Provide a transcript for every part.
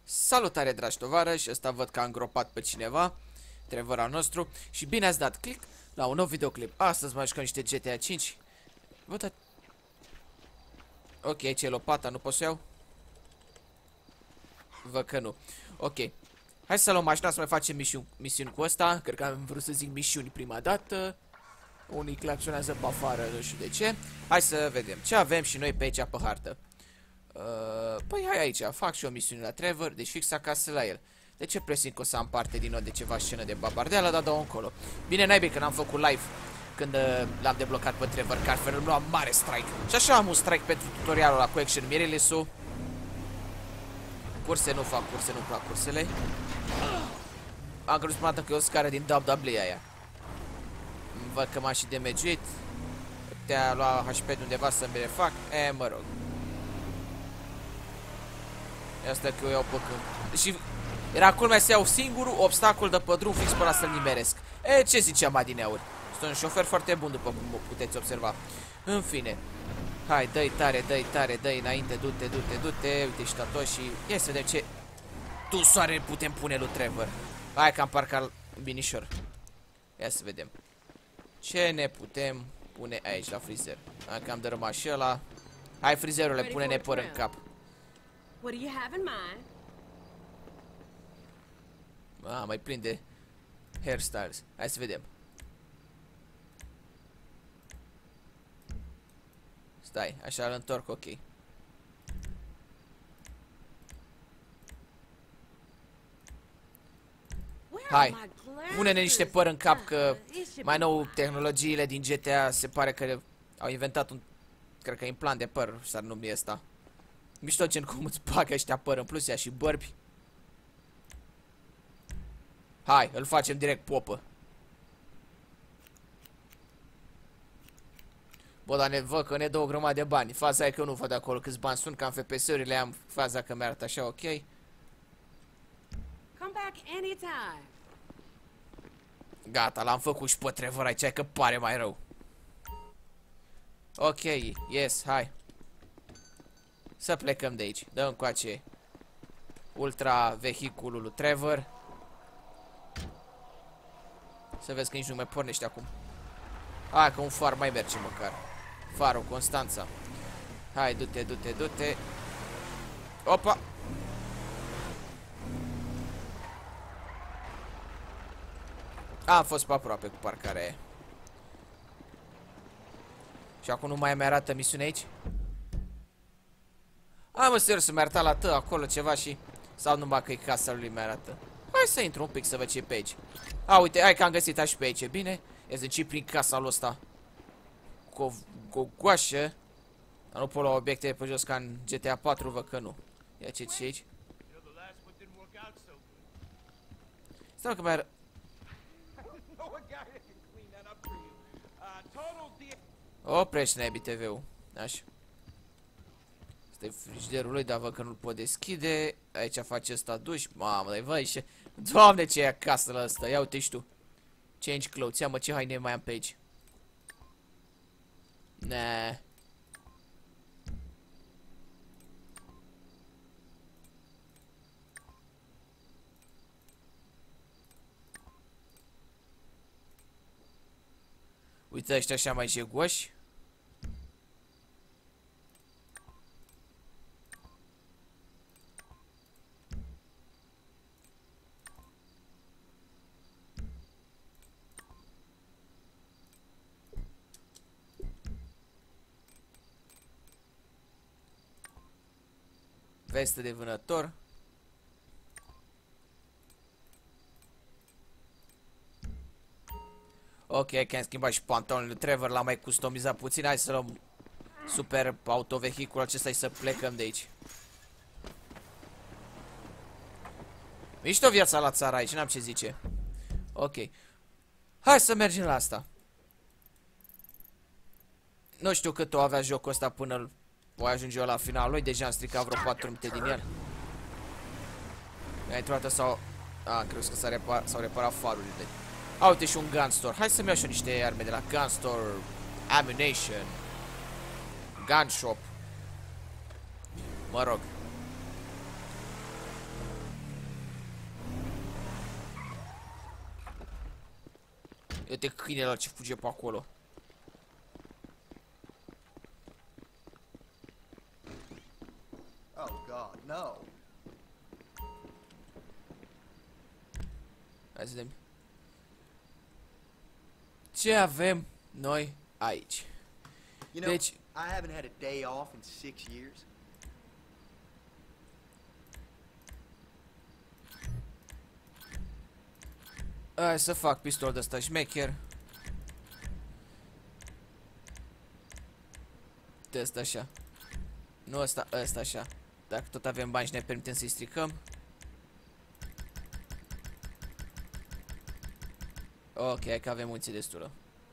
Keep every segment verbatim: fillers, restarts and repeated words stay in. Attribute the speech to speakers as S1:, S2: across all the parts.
S1: Salutare, dragi tovarăși, ăsta văd că a îngropat pe cineva, Trevor al nostru, și bine ați dat click la un nou videoclip. Astăzi mai jucăm niște G T A cinci. Văd a... Ok, ce e lopata, nu pot să iau? Văd că nu. Ok. Hai să luăm mașina să mai facem misiuni, misiuni cu ăsta. Cred că am vrut să zic misiuni prima dată. Unii claxonează pe afară, nu știu de ce. Hai să vedem ce avem și noi pe aici pe hartă. Uh, păi hai aici, fac și o misiune la Trevor, deci fix acasă la el. De ce presimt că o să am parte din nou de ceva scenă de babardeală, dar dau încolo. Bine, naibii că n-am făcut live când uh, l-am deblocat pe Trevor, că altfel îmi luam mare strike. Și așa am un strike pentru tutorialul ăla cu Action Mirrorless-ul. Curse nu fac, curse nu fac cursele. Am crezut prima dată că e o scară din W W E aia. Văd că m-a și damaguit. Te-a luat H P de undeva să mi le fac. E, mă rog. Asta că eu iau pe câmp. Și era culmea să iau singurul obstacol de pe drum fix pe ăla să-l nimeresc. E, ce ziceam adineauri? Sunt un șofer foarte bun, după cum puteți observa. În fine. Hai, dă-i tare, dă-i tare, dă-i înainte, du-te, du-te, du-te. Uite și tatoșii. Ia să vedem ce tu soare putem pune lui Trevor. Hai că am parcat binișor. Ia să vedem. Ce ne putem pune aici la frizer? Hai că am dărâmat și ăla. Hai, frizerule, pune-ne păr în cap.
S2: What do you have in mind?
S1: Ah, mai plin de hairstyles. Hai să vedem. Stai, așa îl întorc, ok. Hai, pune-ne niște păr în cap, că mai nou tehnologiile din G T A se pare că au inventat un, cred că implant de păr, s-ar numi ăsta. Mișto gen cum îți bagă ăștia păr, în plus ia și bărbi. Hai, îl facem direct popă. Bă, dar ne văd că ne dă o grămadă de bani. Faza e că eu nu văd acolo câți bani sunt, că am F P S-urile, am faza că mi-arată așa, ok.
S2: Come back anytime.
S1: Gata, l-am făcut și pe Trevor aici, că pare mai rău. Ok, yes, hai. Să plecăm de aici. Dă încoace ultra vehiculul lui Trevor. Să vezi că nici nu mai pornește acum. Hai că un far mai merge măcar. Farul Constanța. Hai, du-te, du-te, du-te. Opa! Am fost pe aproape cu parcarea aia. Și acum nu mai mi-arată misiunea aici? Am mă, serios, să-mi arăta la tă acolo ceva și... Sau numai că e casa lui mi-arată. Hai să intru un pic să văd ce e pe aici. A, uite, hai că am găsit așa pe aici, bine? E zici prin casa lui ăsta. Cu o, cu o goașă. Dar nu pot lua obiecte pe jos ca în G T A patru, văd că nu. Ia ce ce aici? Stai că mai ară... Oprește naibii T V-ul. Așa. Asta e frigiderul lui, dar văd că nu-l pot deschide. Aici face ăsta duș. Mamă, dai vai și... Doamne, ce e acasă la ăsta. Ia uite și tu. Change clothes. Ia mă, ce haine mai am pe aici. Nah. Uite ăștia așa mai jegoși. Vestă de vânător. Ok, că am schimbat și pantalonul lui Trevor, l-am mai customizat puțin. Hai să luăm super autovehicul acesta și să plecăm de aici. Mișto viața la țară aici, n-am ce zice. Ok. Hai să mergem la asta. Nu știu cât o avea jocul ăsta până voi ajunge eu la finalul lui. Deja am stricat vreo patru minute din el. Mai într-o dată sau... A, cred că s-au repar... reparat farurile. A, uite și un gun store. Hai să-mi iau și eu niște arme de la gun store. Ammunition. Gun shop. Mă rog. Uite câinele ce fuge pe acolo.
S3: Oh God, no.
S1: Hai să vedem. Ce avem noi aici?
S3: You know,
S1: Deci,
S3: I haven't had a day off in six years.
S1: hai să fac pistol de ăsta șmecher. De ăsta așa. Nu ăsta, ăsta așa. Dacă tot avem bani și ne permitem să-i stricăm. Ok, hai că avem muniție destulă.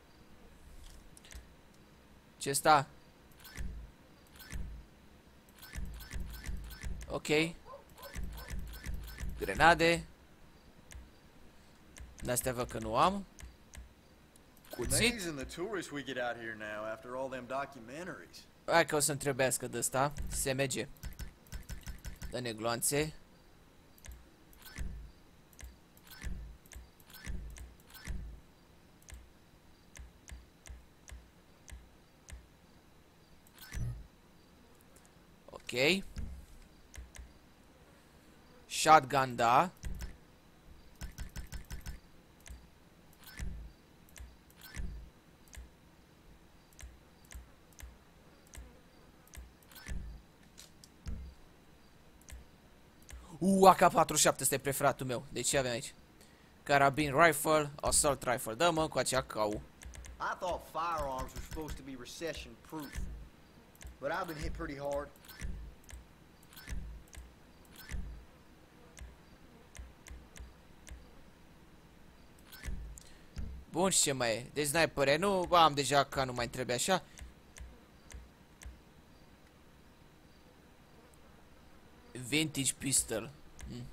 S1: Ce sta? Ok. Grenade. De-astea văd că nu am. Cuțit.
S3: Amazing the tourists we get out here now after all them documentaries.
S1: Hai că o să-mi trebuiască de ăsta. S M G. Dă-ne gloanțe. Ok. Shotgun, da. Uh, A K patruzeci și șapte este preferatul meu. Deci ce avem aici? Carabin rifle, assault rifle. Dă-mă cu acea cau.
S3: I thought firearms were supposed to be recession proof, but I've been hit pretty hard.
S1: Bun, și ce mai e? Deci snipere nu, am deja că nu mai trebuie așa. Vintage pistol. Hmm.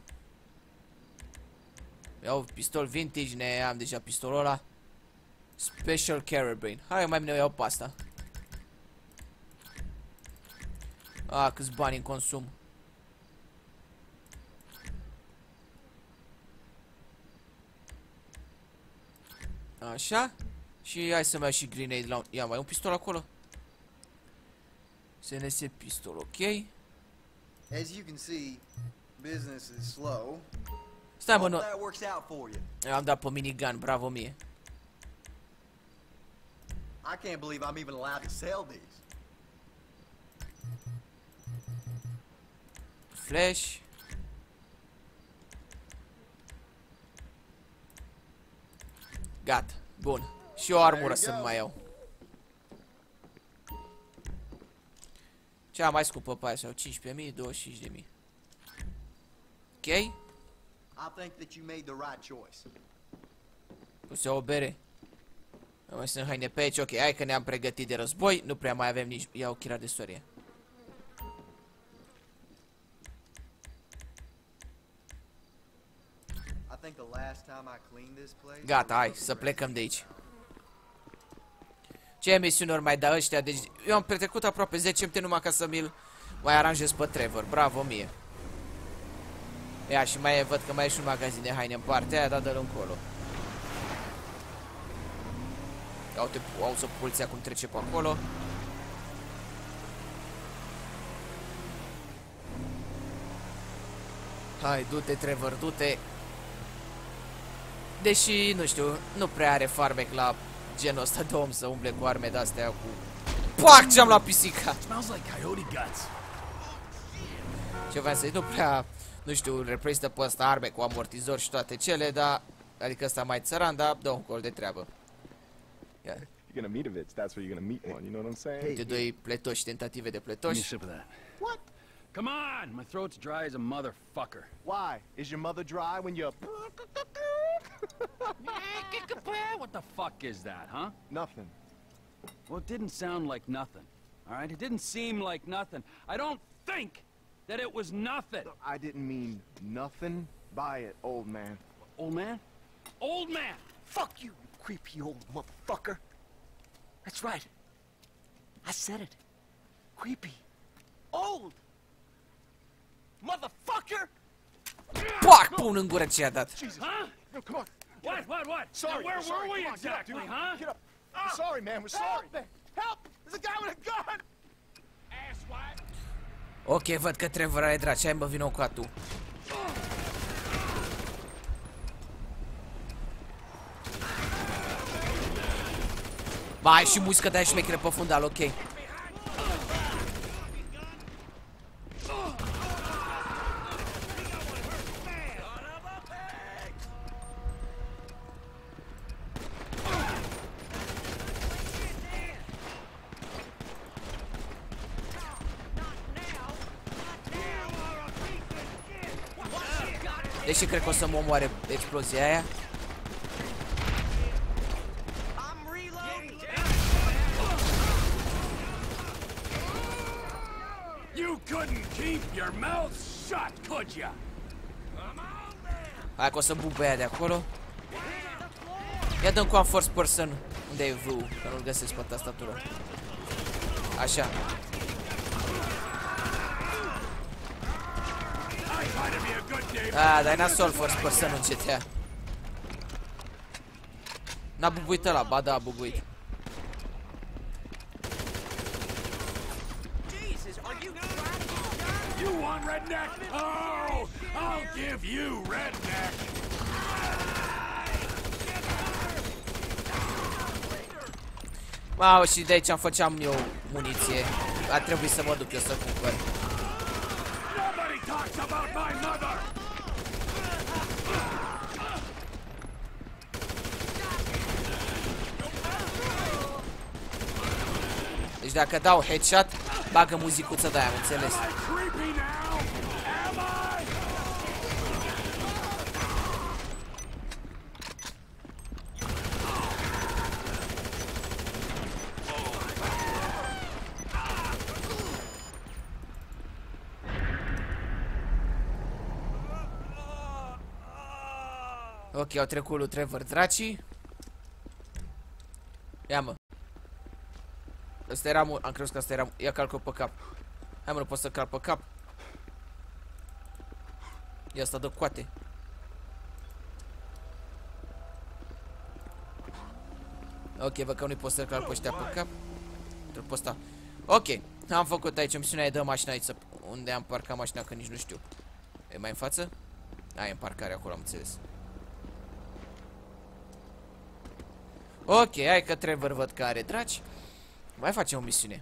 S1: Iau pistol vintage, ne am deja pistolul ăla. Special carabin. Hai, mai bine iau pe asta. Ah, câți bani în consum. Așa. Și hai să mai iau și grenade la un... Ia, mai un pistol acolo. S N S pistol, ok.
S3: As you can see, business is slow.
S1: Stai, mă,
S3: Hope
S1: nu...
S3: that works out for you.
S1: Am dat pe minigun, bravo mie.
S3: I can't believe I'm even allowed to sell these.
S1: Flash. Gata, bun. Și o armură să mai iau. Cea mai scumpă pe aia sau cincisprezece mii, douăzeci și cinci de mii. Ok.
S3: I think that you made the right choice.
S1: Puse o bere. Mai sunt haine pe aici, ok, hai că ne-am pregătit de război. Nu prea mai avem nici... Iau chirar de sorie.
S3: I think the last time I cleaned this place.
S1: Gata, hai să plecăm de aici. Ce emisiuni ori mai da ăștia? Deci eu am petrecut aproape zece minute numai ca să mi-l mai aranjez pe Trevor. Bravo mie. Ia, și mai e, văd că mai e și un magazin de haine în partea aia, dar dă-l încolo. Ia uite, auzi-o poliția cum trece pe acolo. Hai, du-te, Trevor, du-te. Deși, nu știu, nu prea are farmec la genul ăsta de om să umble cu arme de-astea cu... Pac, ce-am la pisica! Ce vreau să zic, nu prea, nu știu, reprezintă pe ăsta arme cu amortizori și toate cele, dar... Adică ăsta mai țăran, dar dă un col de treabă. Ia.
S4: You're gonna meet a bitch, that's where you're gonna meet one, you know what I'm saying?
S1: Uite, doi pletoși, tentative de
S5: Give me a
S1: pletoși.
S5: sip of that.
S4: What?
S5: Come on, my throat's dry as a motherfucker.
S4: Why? Is your mother dry when you're...
S5: What the fuck is that, huh?
S4: Nothing.
S5: Well, it didn't sound like nothing. All right, it didn't seem like nothing. I don't think that it was nothing.
S4: I didn't mean nothing by it, old man.
S5: Old man? Old man!
S6: Fuck you, you creepy old motherfucker. That's right. I said it. Creepy. Old. Motherfucker!
S1: Pac, pun în gură ce i-a dat.
S5: Huh?
S4: No, come on.
S5: What? What? What?
S4: Sorry,
S5: Now, where
S4: sorry,
S5: were we
S4: come on, get up,
S5: exactly,
S4: dude.
S5: huh?
S4: Get up. We're sorry, man. We're sorry.
S6: Help! Help! There's a guy with a gun!
S5: Asswipe.
S1: Ok, văd că Trevor are draci. Hai mă, vino cu tu. Ba, ai și muzică de-aia șmechere pe fundal, ok. Deși cred că o să mă omoare explozia aia.
S5: You couldn't keep your mouth shut, could ya?
S1: Hai că o să buc pe aia de acolo. Ia dăm cu am first person. Unde e V? Că nu-l găsesc pe tastatură. Așa. Ah, dar e nasol first person în G T A. N-a bubuit ăla, ba da, a bubuit.
S5: You want redneck? Oh, I'll give you redneck.
S1: Wow, și de aici am făceam eu muniție. A trebuit să mă duc eu să cumpăr.
S5: Nobody talks about my mother.
S1: Deci dacă dau headshot, bagă muzicuță de aia, am înțeles.
S5: Am I creepy now? Am I?
S1: Ok, au trecut lui Trevor dracii. Ia mă. Ăsta era, am crezut că asta era, ia calcă pe cap. Hai mă, nu pot să calc pe cap. Ia asta dă coate. Ok, văd că nu-i pot să calc pe ăștia pe cap. Trebuie pe ăsta. Ok, am făcut aici misiunea, e dă mașina aici. Unde am parcat mașina, că nici nu știu. E mai în față? A, e în parcare acolo, am înțeles. Ok, hai că Trevor văd că are draci. Mai facem o misiune.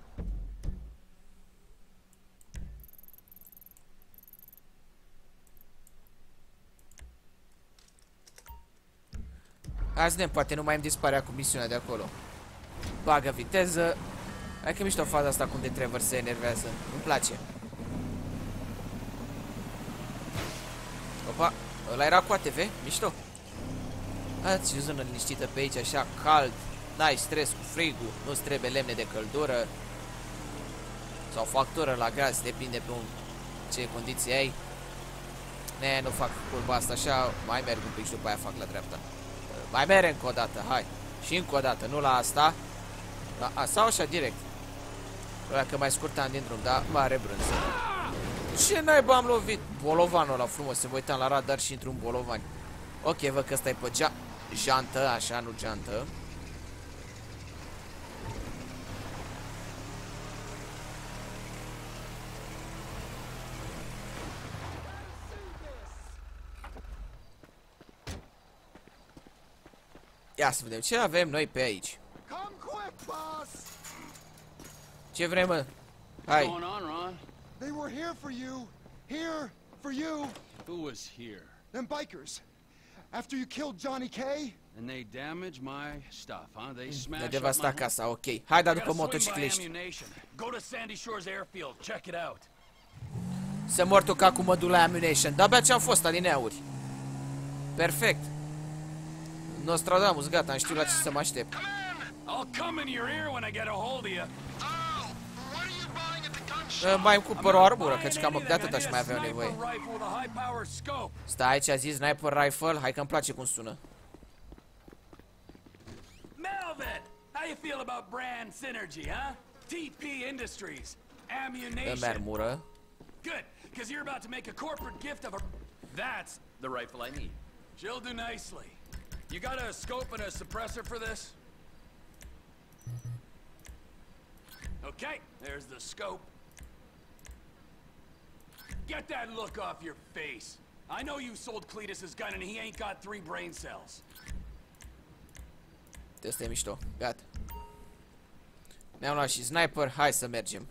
S1: Hai să vedem, poate nu mai îmi dispare cu misiunea de acolo. Bagă viteză. Hai că mișto faza asta cum de Trevor se enervează. Îmi place. Opa, ăla era cu A T V, mișto. Ați o zonă liniștită pe aici, așa, cald. N-ai stres cu frigul, nu-ți trebuie lemne de căldură sau factură la gaz, depinde pe un ce condiții ai. Ne, nu fac curba asta așa, mai merg un pic și după aia fac la dreapta. Mai merg încă o dată, hai. Și încă o dată, nu la asta. La a, sau așa direct. Dacă mai scurtam din drum, da, mare brânză. Ce naiba am lovit? Bolovanul ăla frumos, se mă uitam la radar și într-un bolovan. Ok, văd că ăsta e pe gea jantă, așa, nu geantă. Ia să vedem ce avem noi pe aici.
S4: Come quick, boss!
S1: Ce vrem, mă?
S5: What's
S1: Hai.
S5: going on, Ron?
S4: They were here for you. Here for you.
S5: Who was here?
S4: Them bikers. After you killed Johnny K.
S5: And they damaged my stuff, huh? They
S1: Ne
S5: smashed up my
S1: devasta
S5: home.
S1: casa, ok. Hai, da,
S5: I
S1: după
S5: gotta swing by
S1: motocicliști.
S5: ammunition. Go to Sandy Shores Airfield. Check it out.
S1: Să mor tu ca cu mădul la ammunition. De-abia ce-am fost alineauri. Perfect. Nostradamus, gata, am știut la ce să mă aștept.
S5: I'll come in your ear when I get a hold of you.
S1: Mai îmi cumpăr o armură, căci cam de atât aș mai avea nevoie. Stai, ce a zis? Sniper rifle? Hai că-mi place cum sună.
S5: Melvin, how you feel about brand synergy, huh? T P Industries, ammunition.
S1: Dă-mi armură.
S5: Good, because you're about to make a corporate gift of a... That's the rifle I need. She'll do nicely. You got a scope and a suppressor for this? Okay, there's the scope. Get that look off your face. I know you sold Cletus his gun and he ain't got three brain cells.
S1: Asta e mișto. Gata. Ne-am luat și sniper. Hai să mergem.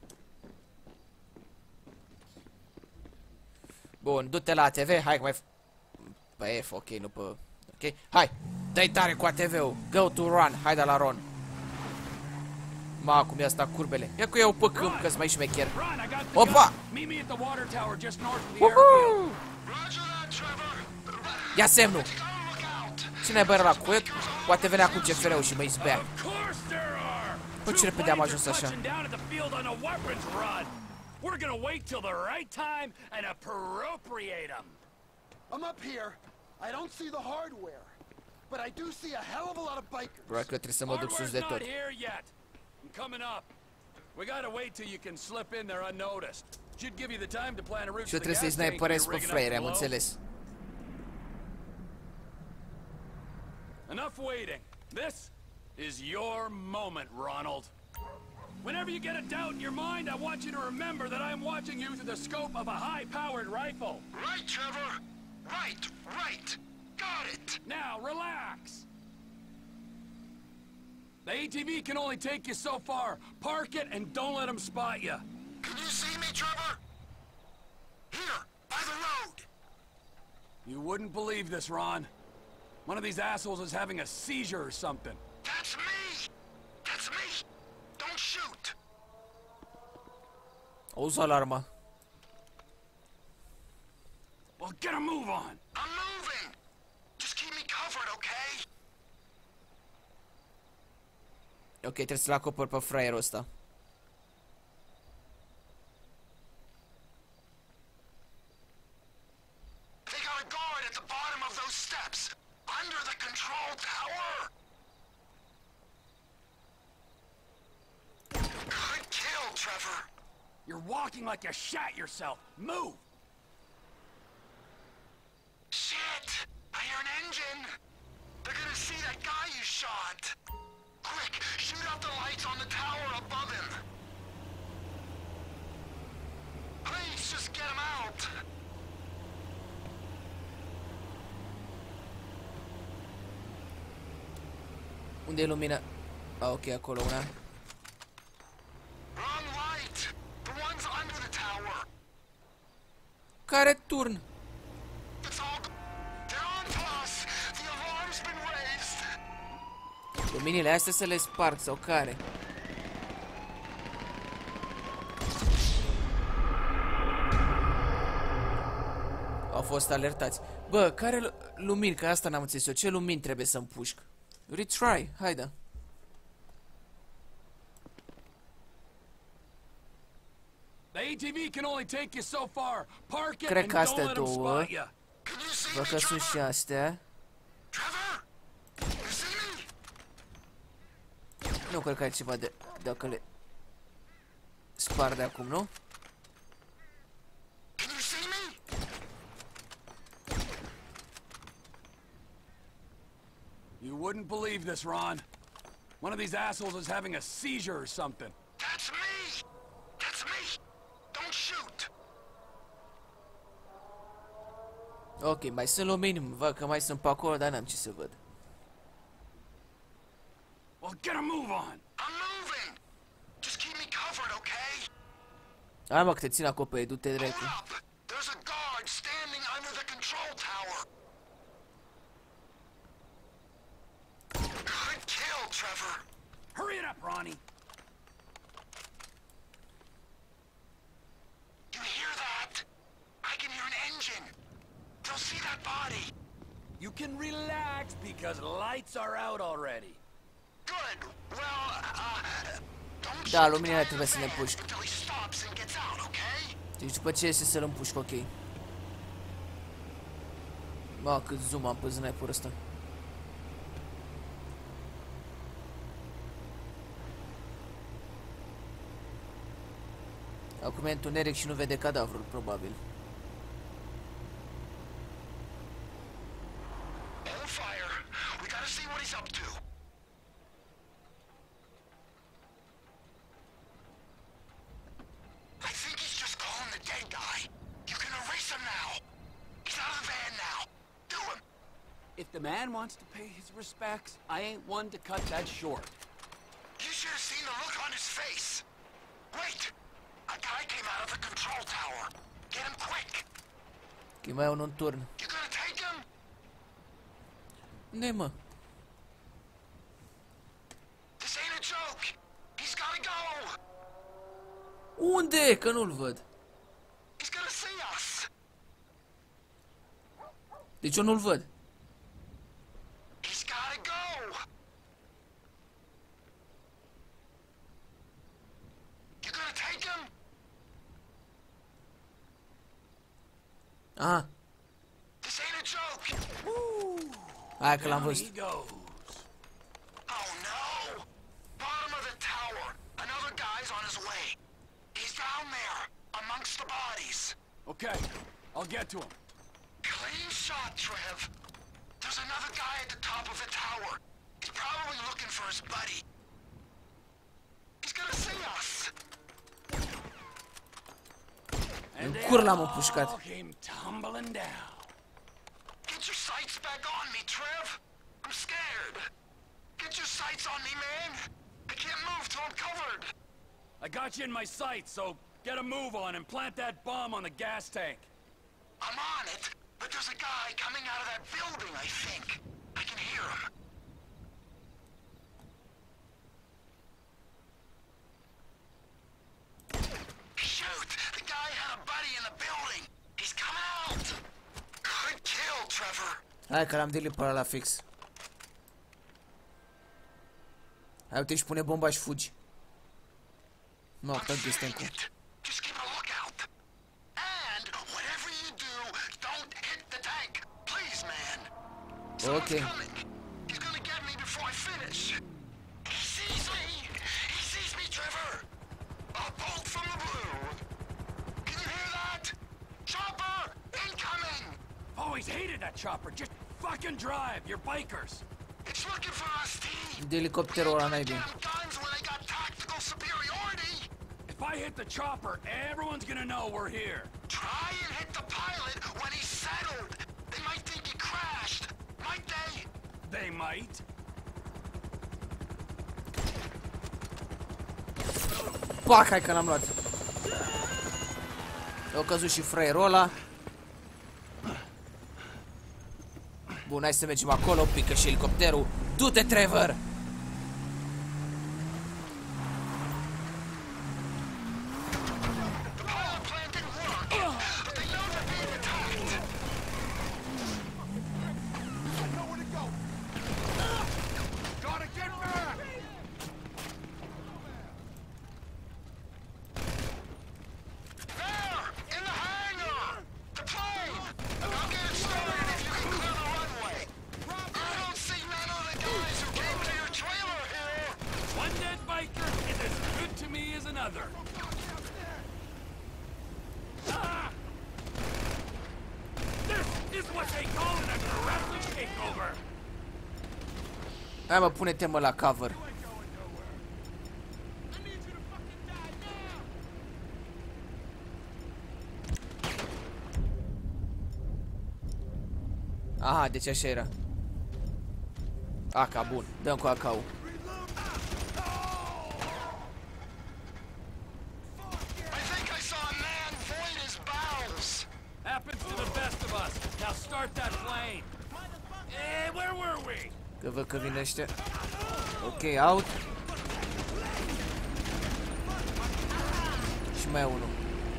S1: Bun, du-te la A T V. Hai că mai... Pe F, ok, nu pe... Ok, hai. Dă-i tare cu A T V-ul. Go to run. Hai de la Ron. Ma, cum e asta curbele. Ia cu eu pe câmp, că-s mai șmecher. Opa! Uhu! Ia semnul. Cine-i bă ăla cu el? Poate venea cu C F R-ul și mă izbea. Bă, ce repede am ajuns așa. Probabil că trebuie să mă duc sus de tot. Și eu trebuie să-i sniperez pe fraiere, am înțeles.
S5: Enough waiting. This is your moment, Ronald. Whenever you get a doubt in your mind, I want you to remember that I'm watching you through the scope of a high-powered rifle.
S7: Right, Trevor. Right, right. Got it.
S5: Now, relax. The A T V can only take you so far. Park it and don't let them spot you.
S7: Can you see me, Trevor? Here, by the road.
S5: You wouldn't believe this, Ron. One of these assholes is having a seizure or something.
S7: That's me! That's me! Don't shoot!
S1: Auzi alarma.
S5: Well, get a move on!
S7: I'm moving! Just keep me covered, okay?
S1: Ok, trebuie să-l acopăr pe fraierul ăsta.
S7: They got a guard at the bottom of those steps! Under the control tower! Good kill, Trevor!
S5: You're walking like you shat yourself. Move!
S7: Shit! I hear an engine! They're gonna see that guy you shot! Quick, shoot out the lights on the tower above him! Please, just get him out!
S1: Unde e lumina? Ah, ok, acolo una.
S7: Wrong light! The one's under the tower!
S1: Care turn?
S7: It's all... They're on plus! The alarm's been raised!
S1: Luminile astea să le sparg sau care? Au fost alertați. Bă, care lumini? Că asta n-am înțeles eu. Ce lumini trebuie să împușc? Retry, haide.
S5: The A T V can only take you so far. Park it
S1: Cred
S5: and
S1: că
S5: don't
S1: astea
S5: let them
S1: două.
S5: spot you.
S7: Can you see
S1: Văd
S7: me,
S1: că sunt și
S7: Trevor?
S1: astea.
S7: Trevor? You see me?
S1: Nu cred că ai ceva de... Dacă le... Spar de acum, nu?
S7: Can you see me?
S5: You wouldn't believe this, Ron. One of these assholes is having a seizure or something.
S7: That's me! That's me! Don't shoot!
S1: Ok, mai sunt lumini, văd că mai sunt pe acolo, dar n-am ce să văd.
S5: Well, get a move on!
S7: I'm moving! Just keep me covered, okay?
S1: Hai mă, că te țin acoperit, du-te
S7: Hold
S1: dracu.
S7: up! There's a guard standing under the control tower! Good kill, Trevor!
S5: Hurry it up, Ronnie!
S7: You hear that? I can hear an engine! They'll see that body!
S5: You can relax because lights are out already.
S7: Good! Well, uh... Don't
S1: Da,
S7: shoot
S1: luminile
S7: the
S1: trebuie să le
S7: van
S1: împușc.
S7: until he stops and gets out, okay?
S1: Deci după ce iese să-l împușc, ok. Mă, cât zoom am pe sniper ăsta. Acum e întuneric și nu vede cadavrul, probabil.
S7: Hold fire. what he's up to. I think he's just calling the dead guy. You can erase him now. He's out of the van now. Do him.
S5: If the man wants to pay his respects, I ain't one to cut that short.
S7: You should have seen the look on his face. Wait! A guy came out of the control tower. Get him quick.
S1: Că mai e unul în turn.
S7: You gonna take him?
S1: Unde-i, mă?
S7: This ain't a joke. He's gotta go.
S1: Unde? Că nu-l văd.
S7: He's gonna see us.
S1: Deci eu nu-l văd.
S7: He's gotta go. You gonna take him?
S1: Aha.
S7: This ain't a joke.
S1: Hai că l-am
S5: Down
S1: văzut.
S5: he goes.
S7: Oh no! Bottom of the tower. Another guy's on his way. He's down there, amongst the bodies.
S5: Okay, I'll get to him.
S7: Clean shot, Trev. There's another guy at the top of the tower. He's probably looking for his buddy. He's gonna see us.
S5: And they
S1: cur l-am
S5: all
S1: împușcat.
S5: came tumbling down.
S7: Get your sights back on me, Trev. I'm scared. Get your sights on me, man. I can't move till I'm covered.
S5: I got you in my sights, so get a move on and plant that bomb on the gas tank.
S7: I'm on it, but there's a guy coming out of that building, I think. I can hear him. Shoot! The guy had a buddy in the building. He's coming out. Good kill, Trevor.
S1: Hai că l-am delete pe ăla fix. Hai, uite, și pune bomba și fugi. Nu,
S7: I'm
S1: atât
S7: feeling
S1: distanțul.
S7: it. Just keep a lookout. And whatever you do, don't hit the tank. Please, man. Someone's
S1: Okay.
S7: coming. He's gonna get me before I finish. He sees me. He sees me, Trevor. A bolt from the blue. Can you hear that? Chopper incoming.
S5: Always hated that chopper. Just fucking drive. You're bikers.
S7: It's looking for us, T.
S1: De elicopterul ăla n-ai bine.
S7: Damn guns when they got tactical superiority.
S5: If I hit the chopper, everyone's gonna know we're here.
S7: Try and hit the pilot when he's settled. They might think he crashed. Might they?
S5: They might.
S1: Pac, hai că l-am luat. Eu căzut și fraierul ăla. Bun, hai să mergem acolo, pică și elicopterul. Du-te, Trevor!
S7: The pilot plan didn't work, but they know they're being attacked.
S4: Nowhere to go. Gotta get back.
S7: There! In the hangar! The plane! I'll get it started if you can clear the runway. I don't see none of the guys who came to your trailer here.
S5: One dead biker is as good to me as another. Ah! This is what they call an aggressive takeover.
S1: Hai, mă, pune-te, mă, la cover. Aha, deci așa era. Aca, bun. Dăm cu acau.
S7: I think I saw a man void his bowels.
S5: Happens to the best of us. Now start that plane. Eh, where were we?
S1: Că văd că vine ăștia. Ok, out. Și mai e unul.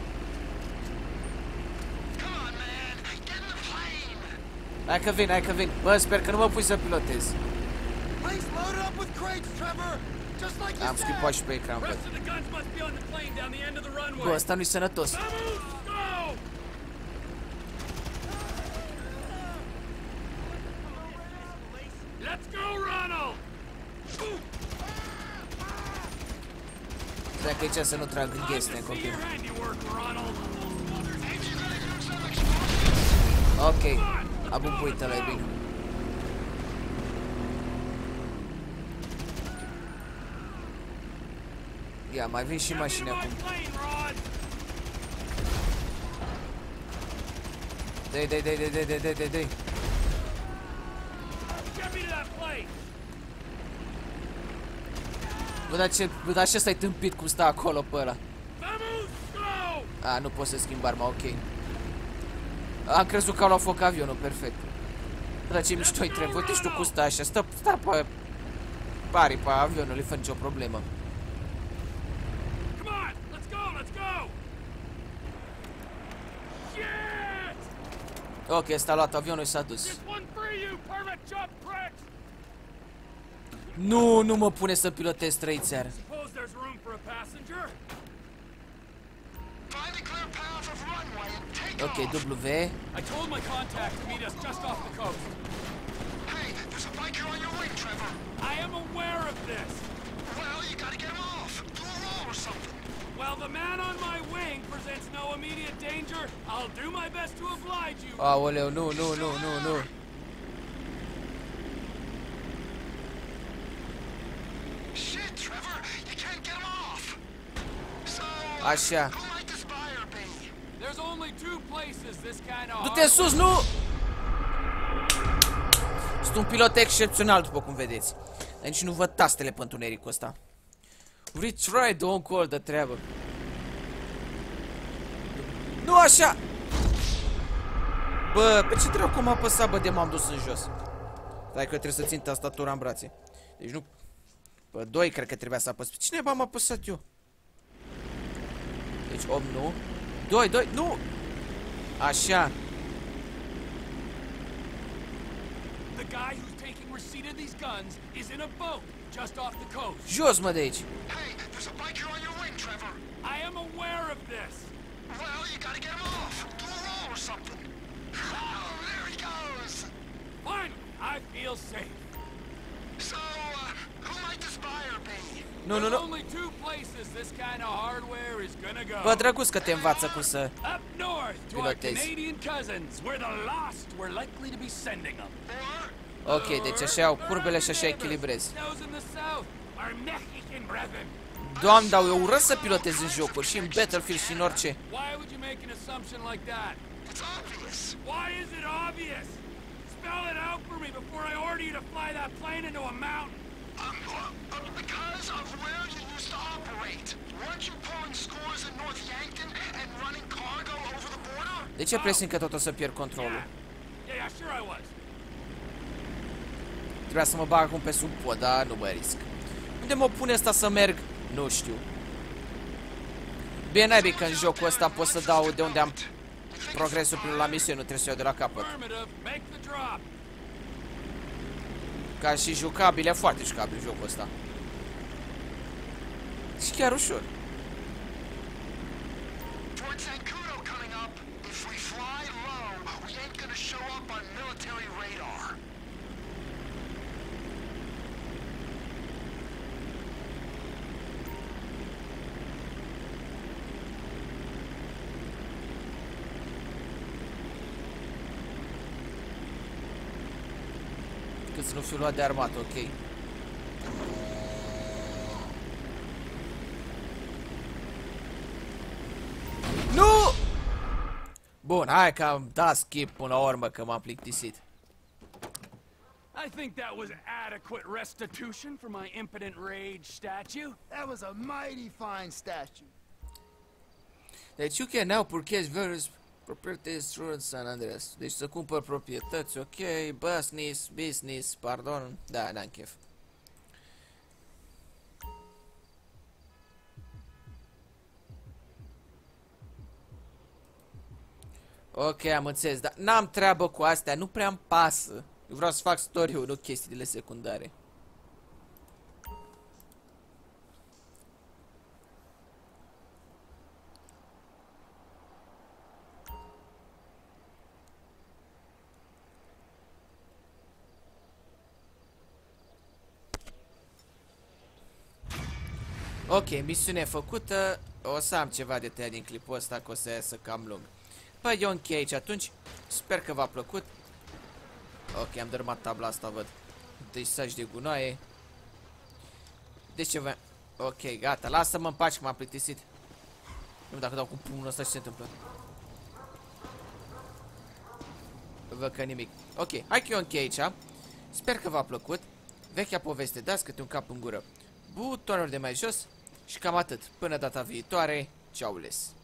S7: Come on, man. Get in the plane.
S1: Hai că vin, hai că vin. Bă, sper că nu mă pui să pilotez.
S6: Please load it up with crates, Trevor! Just like you
S1: Am
S6: said!
S1: schipat și pe ecran,
S5: Rest
S1: văd.
S5: of the guns must be on the plane down the end of the runway.
S1: Bă, ăsta nu-i sănătos.
S5: Vamos, go! Let's go, Ronald!
S1: Dacă aici să nu trag în gheste în
S5: See
S1: continuu.
S5: your handiwork, Ronald.
S7: Ain't you gonna do some explosions?
S1: Ok. Abumpuită-l, e bine. Ia, mai vin și mașini acum. Dai, dai, dai, dai, dai, dai, dai, dai, dai. Bă, dar ce, bă, dar ce stai tâmpit cum stă acolo pe ăla? A, nu pot să schimb arma, ok. Am crezut că a luat foc avionul, perfect. Bă, dar ce mișto-i trebuie, uite și tu cum stă așa, stă, stă pe paripa avionului, fără nicio problemă. Ok, s-a luat avionul și s-a dus. Nu, nu mă pune să pilotez trăițeară. Ok, W.
S5: I told my contact to meet us just off the coast.
S7: Hey, there's a biker on your wing, Trevor.
S5: I am aware of this.
S7: Well, you gotta get him off. Do a roll or something.
S5: While the man on my wing presents no immediate danger, I'll do my best to oblige you.
S1: Aoleu, nu, nu, nu, nu, nu.
S7: Shit, Trevor, you can't get him off. So,
S1: Așa.
S7: who might this buyer be?
S5: There's only two places this kind of
S1: Du-te sus, nu! Sunt un pilot excepțional, după cum vedeți. Deci nu văd tastele pe întunericul ăsta. Retry, don't call the treabă. Nu așa! Bă, pe ce dracu m-a apăsat, bă, de m-am dus în jos? Stai că trebuie să țin tastatura în brațe. Deci nu... Bă, doi cred că trebuia să apăs. Pe cine m-am apăsat eu? Deci opt, nu. doi, doi, nu! Așa.
S5: The guy who's taking receipt of these guns is in a boat just off the coast.
S1: Jos, mă, de aici.
S7: Hey, there's a biker on your wing, Trevor.
S5: I am aware of this.
S7: Well, you gotta get him off. Do a roll or something. Oh, there he goes.
S5: Fine, I feel safe.
S7: So, uh, who might this buyer be?
S1: Nu, nu,
S5: There's
S1: nu.
S5: only two places this kind of hardware is gonna go.
S1: Bă, drăguț că te învață cum să...
S5: Up north to our
S1: Pilotezi.
S5: Canadian cousins, where the lost were likely to be sending them.
S7: Or,
S1: Ok, deci așa iau curbele și așa echilibrezi.
S5: Those in the south, our Mexican brethren.
S1: Doamne, dar eu urăsc să pilotez în jocuri, și în Battlefield și în orice.
S5: Why would you make an assumption like that?
S7: it's obvious.
S5: Why is it obvious? Spell it out for me before I order you to fly that plane into a mountain.
S7: Um, uh, uh, because of where you used to operate. Weren't you pulling scores in North Yankton and running cargo over the border?
S1: De ce presimt că tot o să pierd controlul?
S5: Yeah, yeah, sure I was.
S1: Trebuia să mă bag acum pe sub pod, dar nu mă risc. Unde mă pune asta să merg? Nu știu. Bine naibii că în jocul ăsta pot să dau de unde am progresul până la misiune, nu trebuie să iau de la capăt.
S5: Affirmative, make the drop.
S1: Ca și jucabil, e foarte jucabil jocul ăsta. Și chiar ușor.
S7: Towards Zancudo coming up. If we fly low, we ain't gonna show up on military radar.
S1: Cât să nu fiu luat de armată, ok. Nu! Bun, hai că am dat skip până la urmă, că m-am plictisit.
S5: I think that was adequate restitution for my impotent rage statue.
S8: That was a mighty fine statue.
S1: Deci you can now purchase various properties through San Andreas. Deci să cumpăr proprietăți, ok, business, business, pardon. Da, n-am chef. Ok, am înțeles, dar n-am treabă cu astea, nu prea-mi pasă. Eu vreau să fac story-ul, nu chestiile secundare. Ok, misiune făcută. O să am ceva de tăiat din clipul ăsta, că o să iasă cam lung. Păi eu închei aici atunci. Sper că v-a plăcut. Ok, am dărâmat tabla asta, văd. Deci saci de gunoaie. Deci ce vreau... Ok, gata, lasă-mă în pace că m-am plictisit. Nu dacă dau cu pumnul ăsta ce se întâmplă. Văd că nimic. Ok, hai că eu închei aici. Sper că v-a plăcut. Vechea poveste, dați câte un cap în gură. Butonul de mai jos. Și cam atât. Până data viitoare. Ciao les.